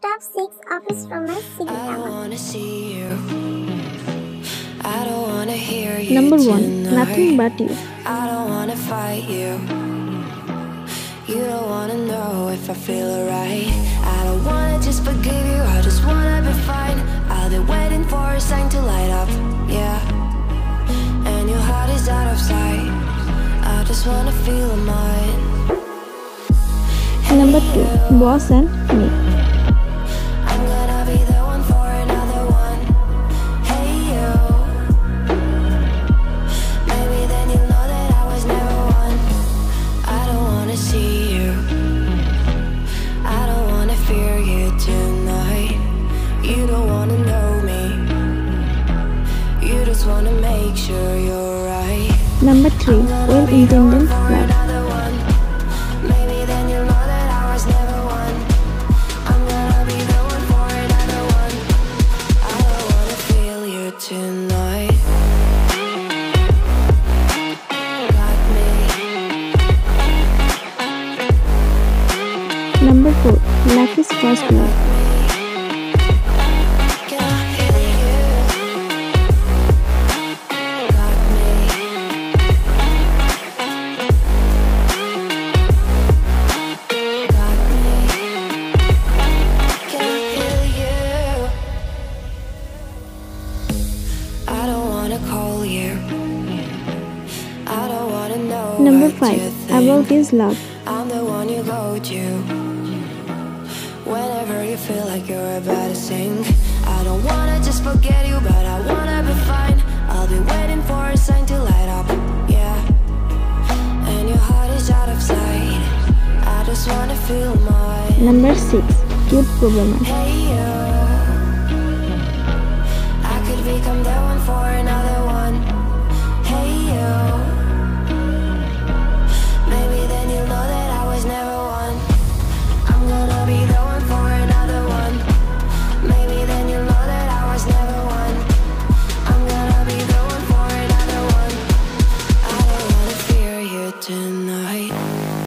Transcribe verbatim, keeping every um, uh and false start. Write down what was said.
Top six office romance city drama. Number one, Nothing But You. I don't wanna fight you. You don't wanna know if I feel alright. I don't wanna just forgive you, I just wanna be fine. I'll be waiting for a sign to light up, yeah. And your heart is out of sight. I just wanna feel mine. Number two, Boss and Me. I'm gonna be the one for another one. Hey you. Maybe then you'll know that I was never one. I don't wanna see you. I don't wanna fear you tonight. You don't wanna know me. You just wanna make sure you're right. Number three, Well Intended Love. Maybe then you'll know that I was never one. I'm gonna be the one for another one. I don't wanna feel you tonight. Got me. Number four, Life is First Love. Can I hear you? Got me. Got me. Can I hear you? I don't wanna call you. I don't wanna know. Number what five, you About think. Is Love. I'm the one you go to whenever you feel like you're about to sink. I don't wanna just forget you, but I wanna be fine. I'll be waiting for a sign to light up, yeah. And your heart is out of sight. I just wanna feel mine. Number six, Cute Problem. Hey you.